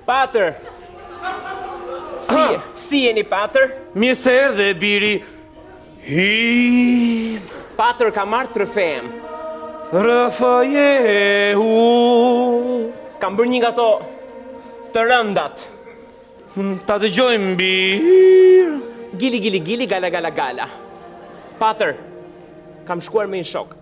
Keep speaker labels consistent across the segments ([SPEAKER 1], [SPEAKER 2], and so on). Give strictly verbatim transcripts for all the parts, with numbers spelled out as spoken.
[SPEAKER 1] Pater. Si, si jeni Pater?
[SPEAKER 2] Mirë se erdhe, biri. Hi...
[SPEAKER 1] Pater ka marrë trofejem.
[SPEAKER 2] Rafaelu.
[SPEAKER 1] Kam bërë një nga to të rëndat.
[SPEAKER 2] Ta dëgjojmë, birë.
[SPEAKER 1] Gili, gili, gili, gala, gala, gala. Pater, kam shkuar me një shok.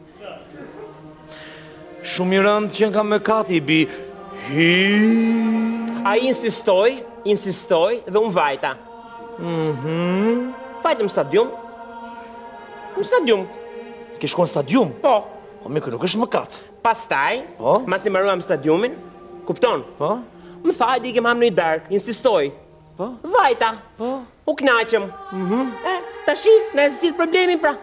[SPEAKER 2] Shumë i rëndë që nga me kati, bi. Hi...
[SPEAKER 1] A i insistoj, insistoj dhe unë vajta.
[SPEAKER 2] Mhm.
[SPEAKER 1] Vajtëm në stadium. Në stadium.
[SPEAKER 2] Ke shkuar në stadium?
[SPEAKER 1] Po.
[SPEAKER 2] Po, me kë nuk është më katë.
[SPEAKER 1] Pastaj,
[SPEAKER 2] Po?
[SPEAKER 1] mas i marruam stadiumin, kupton?
[SPEAKER 2] Po?
[SPEAKER 1] Më tha, di kem ham në i dark, insistoj.
[SPEAKER 2] Po?
[SPEAKER 1] Vajta.
[SPEAKER 2] Po?
[SPEAKER 1] U knaqëm. E, tashi, në e zilë problemin pra.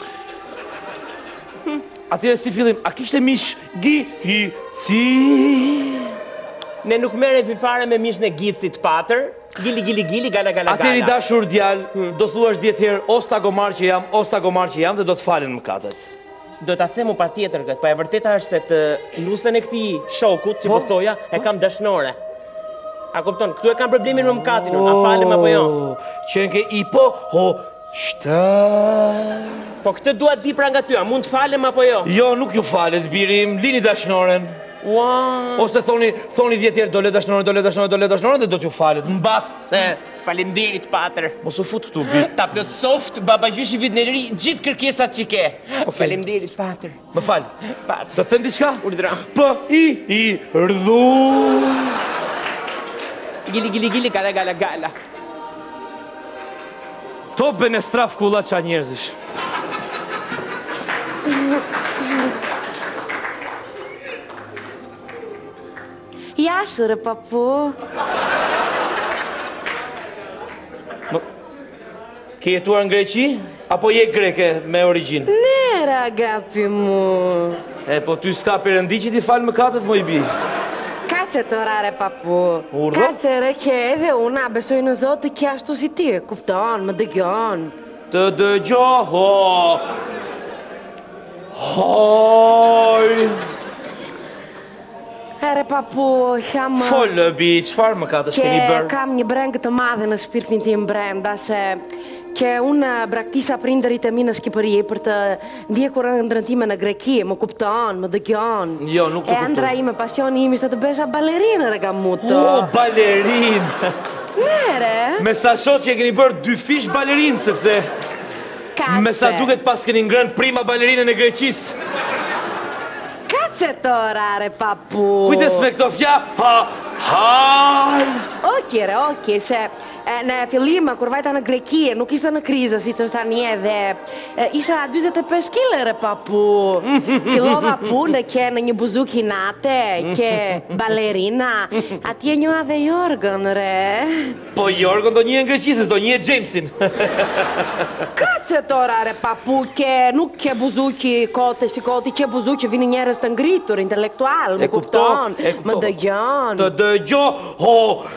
[SPEAKER 2] Atire si fillim, a kishte mish gi, hi, ci...
[SPEAKER 1] Ne nuk mere fare me mish në gicit, Pater. Gili, gili, gili, gala, gala, gala.
[SPEAKER 2] Atire i dashur djalë, do thuash djetë herë, o sa gomar që jam, o sa gomar që jam, dhe do të falen më katët.
[SPEAKER 1] Do t'a themu pa tjetër këtë, pa e vërteta është se të lusën e këti shokut, që po thoja, e kam dashnore. A kupton, këtu e kam problemin me mkatin, a falem apo jo?
[SPEAKER 2] Qenë ke i po, ho, shtar...
[SPEAKER 1] Po këtë dua di pra nga ty, a mund të falem apo jo?
[SPEAKER 2] Jo, nuk ju falet, birim, lini dashnoren.
[SPEAKER 1] Ua...
[SPEAKER 2] Ose thoni, thoni djetë herë, dole dashnoren, dole dashnoren, dole dashnoren, dhe do t'ju falet, mbas se...
[SPEAKER 1] Faleminderit, Pater.
[SPEAKER 2] Mos u fut këtu, bi.
[SPEAKER 1] Ta plot soft, baba gjyshi vit në ri, gjithë kërkesat që ke. Faleminderit, Pater.
[SPEAKER 2] Më fal.
[SPEAKER 1] Pater.
[SPEAKER 2] Të them diçka?
[SPEAKER 1] Urdhra.
[SPEAKER 2] P, i, i, rdhu.
[SPEAKER 1] Gili, gili, gili, gala, gala, gala.
[SPEAKER 2] To bene straf kulla qa njerëzish.
[SPEAKER 3] Jashërë, papu.
[SPEAKER 2] Ke jetuar në Greqi? Apo je greke me origjinë?
[SPEAKER 3] Ne, ragapi mu.
[SPEAKER 2] E, po ty s'ka përëndi që ti falë më katët, mo i bi.
[SPEAKER 3] Ka që të orare, papu.
[SPEAKER 2] Urdhë?
[SPEAKER 3] Ka që reke edhe una besoj në Zotë të kja ashtu si ti. Kupton, më dëgjon.
[SPEAKER 2] Të dëgjoho. Hoj.
[SPEAKER 3] Ere, papu, jam...
[SPEAKER 2] Folë, bi, qëfar më katës keni bërë?
[SPEAKER 3] Kam një brengë të madhe në shpirtin tim brenda, se ke unë braktisa prindërit e mi në Shqipëri për të ndjekur ëndrën time në Greki, më kupton, më dëgjon.
[SPEAKER 2] Jo, nuk të
[SPEAKER 3] E ëndra ime, pasioni im ishte të besha balerinë, rega muto.
[SPEAKER 2] O, balerinë!
[SPEAKER 3] Nere?
[SPEAKER 2] Me sa shot që e keni bërë dy fish balerinë, sepse...
[SPEAKER 3] Kace.
[SPEAKER 2] Me sa duket pas keni ngrënë prima balerinën e Greqisë.
[SPEAKER 3] Kace të orare, papu.
[SPEAKER 2] Kujtes me këto fja, ha, haj!
[SPEAKER 3] Oke, re, oke, se e, në fillim, kur vajta në Greki, nuk ishte në krizë, si që është tani edhe, e, isha dyzet e pesë kile, re, papu. Filova punë, ke në një buzuki nate, ke balerina, atje njoha dhe Jorgën, re.
[SPEAKER 2] Po Jorgën do një në Greqisës, do një e Jamesin.
[SPEAKER 3] Kace të orare, papu, ke, nuk ke buzuki kote si koti, ke buzuki vini njerës të ngritur, intelektual, më kupton, më dëgjon.
[SPEAKER 2] Të dëgjo, ho,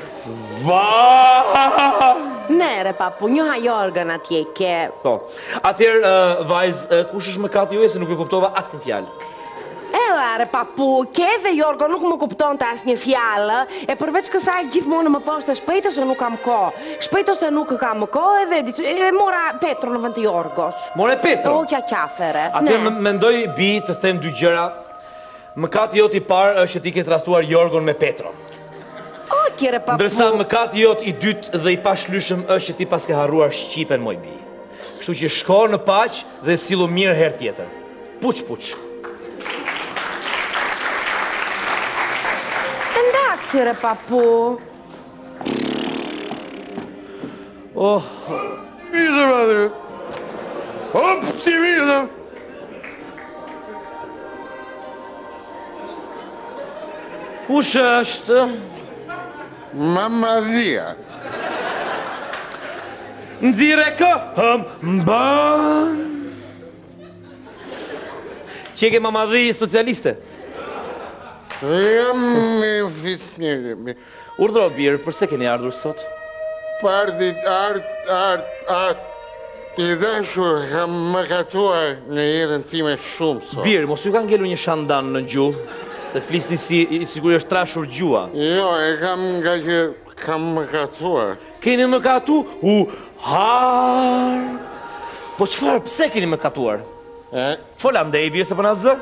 [SPEAKER 2] va!
[SPEAKER 3] Nere, papu, njoha Jorgën atje, ke...
[SPEAKER 2] Po, atër, vajzë, kush është më kati ju e se nuk e kuptova asë një fjallë?
[SPEAKER 3] E, are, papu, ke dhe Jorgo nuk më kupton të asë një fjallë, e përveç kësaj gjithmonë më thoshte shpejto se nuk kam ko, shpejto se nuk kam ko, edhe e mora Petro në vend të Jorgos.
[SPEAKER 2] More Petro?
[SPEAKER 3] O, kja kjafere.
[SPEAKER 2] Atër, mendoj, bi, të them dy gjëra, më kati jot i parë është që ti ke trahtuar Jorgon me Petro.
[SPEAKER 3] O, kjere, papu.
[SPEAKER 2] Ndërsa më kati jot i dytë dhe i pashlyshëm është që ti pas ke harruar Shqipen, moj bi. Kështu që shko në paqë dhe silu mirë her tjetër. Puq, puq.
[SPEAKER 3] Kjere, papu.
[SPEAKER 2] Oh.
[SPEAKER 4] Vizë, madre. Hop, si vizë.
[SPEAKER 2] Kush është?
[SPEAKER 4] Mamma dhia.
[SPEAKER 2] Nxire kë, hëm, mban. Që ke mamadhi socialiste?
[SPEAKER 4] Jam me fisnjeri.
[SPEAKER 2] Urdhro, birë, përse keni ardhur sot?
[SPEAKER 4] Pardit, art, art, art. I dashur kam më katuar në jetën time shumë sot.
[SPEAKER 2] Birë, mos ju ka ngelur një shandan në gjuhë, Se flisni si i sigurisht është trashur gjua.
[SPEAKER 4] Jo, e kam nga që kam më katuar.
[SPEAKER 2] Keni më katu? U har. Po çfarë? Pse keni më katuar?
[SPEAKER 4] E,
[SPEAKER 2] Fola ndej birë se po na zë.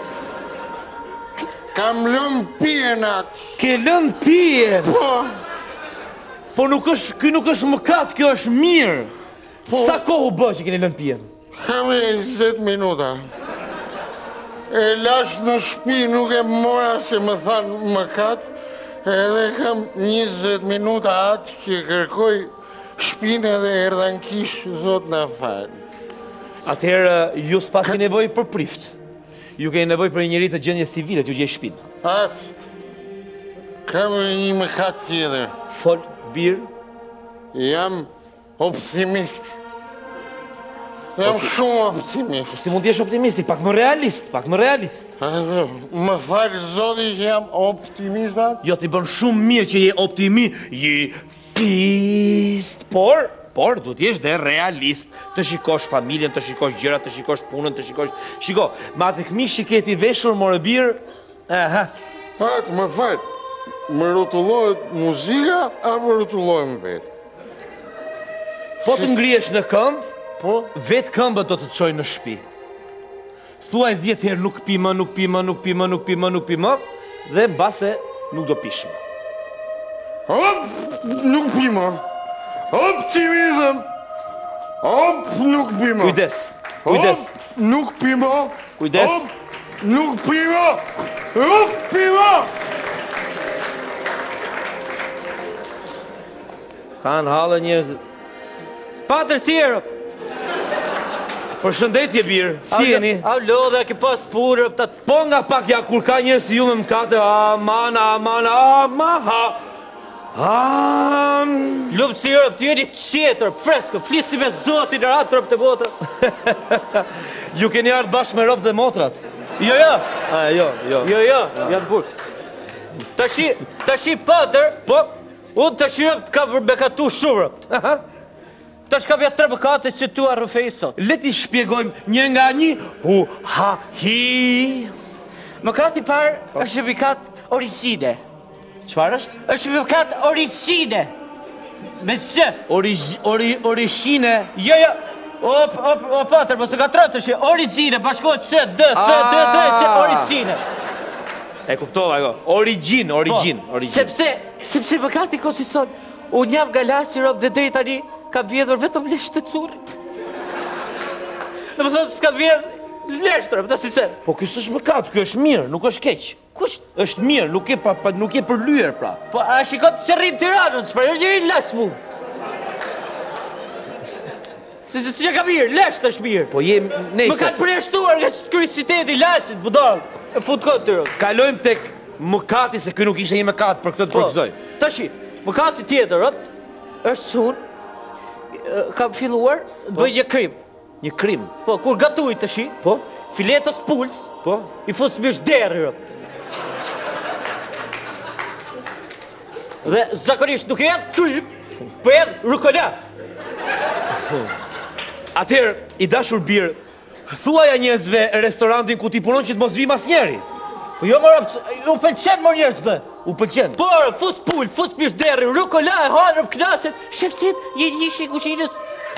[SPEAKER 4] kam lënë pijen atë.
[SPEAKER 2] Ke lënë pije.
[SPEAKER 4] Po,
[SPEAKER 2] Po nuk është, ky nuk është mëkat, kjo është mirë. Sa kohë u bë që keni lënë pijen?
[SPEAKER 4] kam e njëzet minuta. E lash në shtëpi nuk e mora se më thanë më katë, edhe kam njëzet minuta atë që kërkoj shpinë edhe erdhan kishë, zot në falë.
[SPEAKER 2] Atëherë ju s'pasi nevojë për prift. Ju keni nevojë për një njeri të gjendje civile t'ju gjej shpinë.
[SPEAKER 4] Atë, kam e një më katë tjetër.
[SPEAKER 2] Fol, birë.
[SPEAKER 4] Jam optimist. Jam shumë optimist.
[SPEAKER 2] Si mund t'jesh optimisti, pak më realist, pak më realist.
[SPEAKER 4] Ado, më falë zoti që jam optimistat?
[SPEAKER 2] Jo t'i bën shumë mirë që je optimi, je fist, por, por du t'jesh dhe realist. Të shikosh familjen, të shikosh gjërat, të shikosh punën, të shikosh... Shiko, ma të këmi shiketi veshur, morë birë, aha.
[SPEAKER 4] Atë, më falë, më rotullohet muzika, apo rotullohem vetë?
[SPEAKER 2] Po të ngrihesh në këmbë,
[SPEAKER 4] Po?
[SPEAKER 2] vetë këmbët do të të qojnë në shtëpi. Thuaj dhjetë herë nuk pi më, nuk pi më, nuk pi më, nuk pi më, nuk pi më, dhe mbase nuk do pish më.
[SPEAKER 4] Hop, nuk pi më. Optimizëm. Hop, nuk pi më.
[SPEAKER 2] Kujdes, kujdes.
[SPEAKER 4] Hop, nuk pi më.
[SPEAKER 2] Kujdes.
[SPEAKER 4] Hop, nuk pi më. Hop, pi më.
[SPEAKER 2] Kanë halë njerëz.
[SPEAKER 1] Patër si erë.
[SPEAKER 2] Përshëndetje birë, si jeni?
[SPEAKER 1] Alo, dhe ke pas purë, të
[SPEAKER 2] Po nga pak ja kur ka njerëz si ju me mkate, aman, aman, aman, ha. Am.
[SPEAKER 1] lupë si erë, të jeni qetër, freskë, flisni me zotin e ratë rëpë të botë.
[SPEAKER 2] Ju keni ardhë bashkë me ropë dhe motrat.
[SPEAKER 1] Jo, jo,
[SPEAKER 2] A, jo, jo.
[SPEAKER 1] jo, jo, janë burë. Tashi, tashi patër,
[SPEAKER 2] Po,
[SPEAKER 1] unë tashi rëpë të ka përbekatu shumë rëpë.
[SPEAKER 2] aha.
[SPEAKER 1] Tash ka bja tre bëkate që tu arrufej sot.
[SPEAKER 2] Leti shpjegojmë një nga një, hu, ha, hi.
[SPEAKER 1] Mëkati parë është mëkat origine.
[SPEAKER 2] Çfarë është?
[SPEAKER 1] është mëkat origine. Me zë.
[SPEAKER 2] Origi, ori, orishine.
[SPEAKER 1] Jo, jo. O, o, o, patër, mos e ka trëtë është origine, bashkohet se, dë, thë, dë, dë, se origine.
[SPEAKER 2] E kuptova, ajo. Origin, origin, origin.
[SPEAKER 1] Sepse, sepse mëkati konsiston, unë jam nga lasi rob dhe deri tani ka vjedhur vetëm lesht të curit. Në më thonë s'ka vjedh lesht, rëpë, të sincer.
[SPEAKER 2] Po ky s'është mëkat, ky është mirë, nuk është keq.
[SPEAKER 1] Kush?
[SPEAKER 2] Është mirë, nuk e pa, pa nuk e për lyer pra.
[SPEAKER 1] Po, a shikot që rrinë Tiranën, s'për, jo njëri les mu. Si si që ka mirë, lesht është mirë.
[SPEAKER 2] Po je
[SPEAKER 1] Më
[SPEAKER 2] nejse.
[SPEAKER 1] kanë përjashtuar nga kuriositeti lasit, budal. E fut këtë të rëpë.
[SPEAKER 2] Kalojmë tek mëkati se ky nuk ishte një mëkat për këtë të përgëzoj.
[SPEAKER 1] Tashi, mëkati tjetër, rëpë, është sun, kam filluar të bëj një krim.
[SPEAKER 2] Një krim.
[SPEAKER 1] Po, kur gatuj të shi,
[SPEAKER 2] Po?
[SPEAKER 1] filetës puls,
[SPEAKER 2] Po?
[SPEAKER 1] i fus mish derë, rëpë. Dhe zakonisht nuk e edhe krim, po edhe rukola.
[SPEAKER 2] Atëherë, i dashur birë, thuaja njerëzve restorantin ku ti punon që të mos vi mas njeri.
[SPEAKER 1] Po jo më rëpë, u pëlqen më njerëzve.
[SPEAKER 2] U pëlqen.
[SPEAKER 1] Po, fus pull, fus mish derë, rukola, e hanër, knaset, shefësit, jenë ishi kushinës.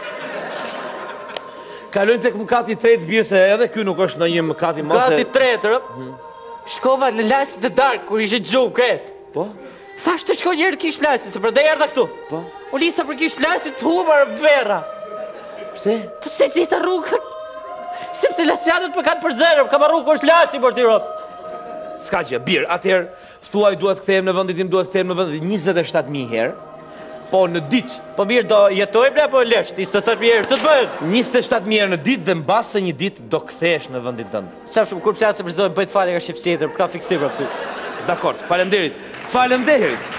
[SPEAKER 2] Kalojmë tek mëkati i tretë birë se edhe ky nuk është ndonjë mëkati më se.
[SPEAKER 1] Gati tretë, rëpë, shkova në lasë të darkë, kur ishe gjumë kretë.
[SPEAKER 2] Po?
[SPEAKER 1] Thash të shkoj njerë kish lasit, se për dhe erdha këtu.
[SPEAKER 2] Po?
[SPEAKER 1] U lisa për kish lasit të humar vera.
[SPEAKER 2] Pse?
[SPEAKER 1] Po se zita rrugën. Sepse lasjanët për kanë për zerëm, ka marru ku është lasi për t'i ropë.
[SPEAKER 2] S'ka gjë, birë, atëherë thuaj duhet të kthehem në vendin tim, duhet të kthehem në vendin njëzet e shtatë mijë herë. Po në ditë,
[SPEAKER 1] Po mirë, do jetojmë ne apo lesht, njëzet e shtatë mijë herë, së të bëjnë?
[SPEAKER 2] njëzet e shtatë mijë herë në ditë dhe mbase një ditë do kthehesh në vendin tënd.
[SPEAKER 1] Sa shumë, kur flasë për zojë, bëjt fali nga shif tjetër, për ka fiksim për pësi.
[SPEAKER 2] Dakor, faleminderit. Faleminderit.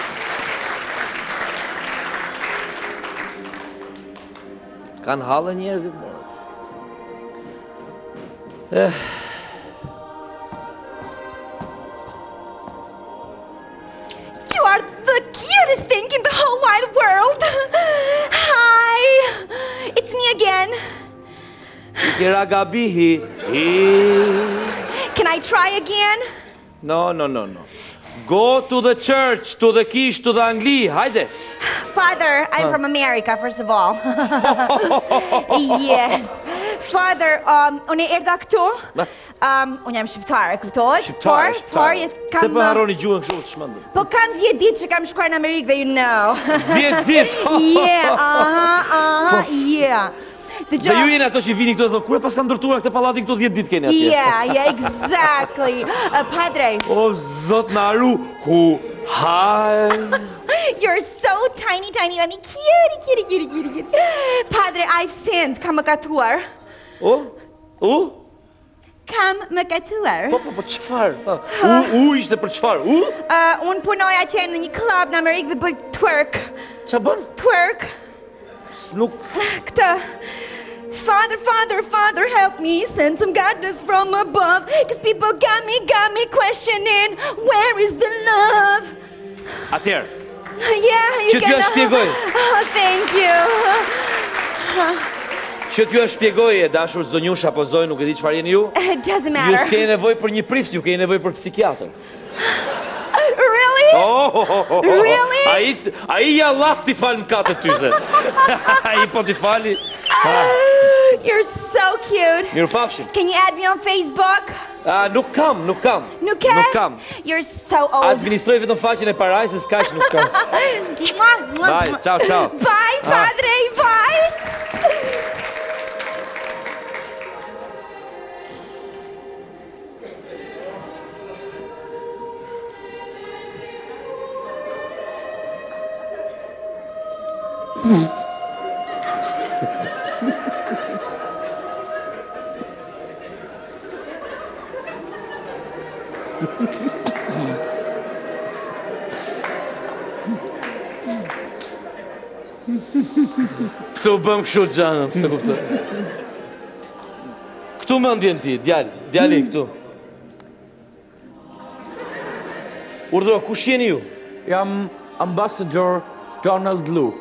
[SPEAKER 2] Kanë hallë njerëzit më. Eh.
[SPEAKER 5] You are the cutest thing in the whole wide world. Hi, it's me again.
[SPEAKER 2] Kira gabihi.
[SPEAKER 5] Can I try again?
[SPEAKER 2] No, no, no, no. Go to the church, to the kish, to the angli, hajde.
[SPEAKER 5] Father, I'm from America, first of all. Yes. Father, um, unë e erdha këtu. Um, unë jam shqiptare, kuptohet?
[SPEAKER 2] Shqiptare,
[SPEAKER 5] Por, por,
[SPEAKER 2] shqiptare.
[SPEAKER 5] jet- kam...
[SPEAKER 2] Se po harroni gjuhën kështu të shmendur.
[SPEAKER 5] Po kam dhjetë ditë që kam shkuar në Amerikë dhe you know.
[SPEAKER 2] dhjetë ditë.
[SPEAKER 5] Yeah, aha, aha, yeah.
[SPEAKER 2] Dhe ju jeni ato që vini këtu dhe thonë, kur e pas kam ndërtuar këtë pallatin këtu dhjetë ditë keni atje.
[SPEAKER 5] Yeah, yeah, exactly. Uh, padre,
[SPEAKER 2] O, zot në aru, hu, hi.
[SPEAKER 5] you're so tiny, tiny, tiny, cutie, cutie, cutie, cutie, cutie. Padre, I've sinned, kam më katuar.
[SPEAKER 2] O, u?
[SPEAKER 5] Kam më katuar.
[SPEAKER 2] Po, po, po, qëfar? U, u ishte për qëfar? U?
[SPEAKER 5] Uh, unë punoj atje në një klub në Amerikë dhe bëj twerk.
[SPEAKER 2] Qa bën?
[SPEAKER 5] Twerk.
[SPEAKER 2] Nuk...
[SPEAKER 5] Këtë. Father, Father, Father, help me, send some guidance from above. Cause people got me, got me questioning, where is the love?
[SPEAKER 2] Atëherë,
[SPEAKER 5] Yeah, you
[SPEAKER 2] Që t'ju
[SPEAKER 5] can...
[SPEAKER 2] shpjegoj.
[SPEAKER 5] Oh, thank you.
[SPEAKER 2] që t'ju e shpjegoj e dashur zonjush apo zoj, nuk e di çfarë jeni ju.
[SPEAKER 5] It doesn't
[SPEAKER 2] Ju
[SPEAKER 5] matter.
[SPEAKER 2] s'keni nevojë për një prift, ju keni nevojë për psikiatër.
[SPEAKER 5] Really?
[SPEAKER 2] Oh, oh, oh, oh.
[SPEAKER 5] Really?
[SPEAKER 2] Ai ai ja lak ti fal në katë tyse. Ai po ti fali.
[SPEAKER 5] You're so cute.
[SPEAKER 2] Mirupafshim.
[SPEAKER 5] Can you add me on Facebook?
[SPEAKER 2] Ah, nuk kam, nuk kam.
[SPEAKER 5] Nuk ke?
[SPEAKER 2] Nuk kam.
[SPEAKER 5] You're so old.
[SPEAKER 2] Administroj vetëm faqen e parajsës, kaq nuk kam.
[SPEAKER 5] Mwah, mwah,
[SPEAKER 2] Bye,
[SPEAKER 5] mwah.
[SPEAKER 2] ciao, ciao.
[SPEAKER 5] Bye, padre, bye.
[SPEAKER 2] Pse u bëm kështu xhanëm, se kuptoj. Këtu më ndjen ti, djal, djali këtu. Urdhro, kush jeni ju?
[SPEAKER 1] Jam Ambassador Donald Lu.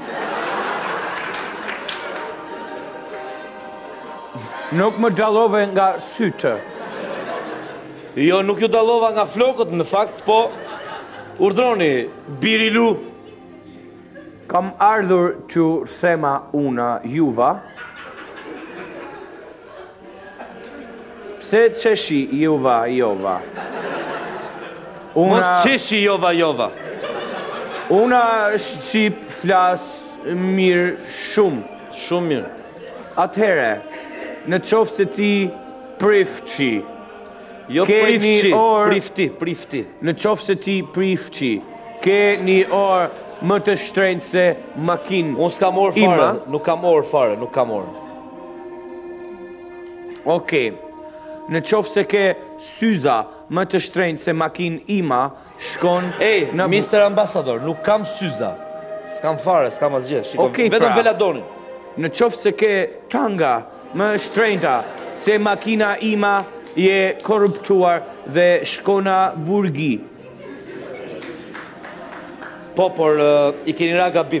[SPEAKER 1] Nuk më dallove nga sytë.
[SPEAKER 2] Jo, nuk ju dallova nga flokët, në fakt, po urdhroni, biri Lu.
[SPEAKER 1] Kam ardhur që thema una juva. Pse qeshi juva jova?
[SPEAKER 2] Mos
[SPEAKER 1] Una,
[SPEAKER 2] qeshi jova jova.
[SPEAKER 1] una shqip flas mirë shumë.
[SPEAKER 2] Shumë mirë.
[SPEAKER 1] Atëhere, në qoftë se ti prifçi,
[SPEAKER 2] Jo
[SPEAKER 1] Ke
[SPEAKER 2] prifçi,
[SPEAKER 1] një orë-
[SPEAKER 2] prifti, prifti.
[SPEAKER 1] në qoftë se ti prifçi, ke një orë më të shtrenjtë se makinë
[SPEAKER 2] Unë s'kam orë
[SPEAKER 1] ima.
[SPEAKER 2] fare, nuk kam orë fare, nuk kam orë.
[SPEAKER 1] Okej. Në qoftë se ke syza më të shtrenjtë se makinë ima, shkon
[SPEAKER 2] Ej,
[SPEAKER 1] në
[SPEAKER 2] mister Ambasador, nuk kam syza. S'kam fare, s'kam asgjë. Shiko,
[SPEAKER 1] Okej,
[SPEAKER 2] vetëm
[SPEAKER 1] pra.
[SPEAKER 2] veladonin.
[SPEAKER 1] Në qoftë se ke tanga më shtrenjta se makina ima, je korruptuar dhe shkona burgi.
[SPEAKER 2] Po, por uh, i keni ra gabim.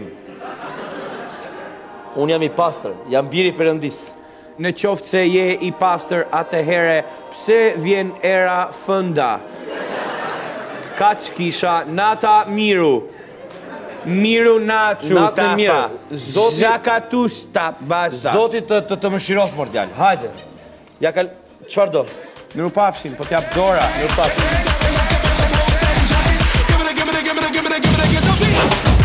[SPEAKER 2] Unë jam i pastër, jam biri Perëndis.
[SPEAKER 1] Në qoftë se je i pastër atëhere, pse vjen era fënda? Kaq kisha, nata miru. Miru naçu
[SPEAKER 2] Natën
[SPEAKER 1] tafa.
[SPEAKER 2] mirë. Zoti-
[SPEAKER 1] Zakatus ta basta.
[SPEAKER 2] Zoti të të, të më shiroth mor djalë. Hajde. Ja kal çfarë do?
[SPEAKER 1] Mirupafshin, po t'jap dora.
[SPEAKER 2] Mirupafshim.
[SPEAKER 6] Give me the, give me the, give me the, give me the, give me the, give me the beat.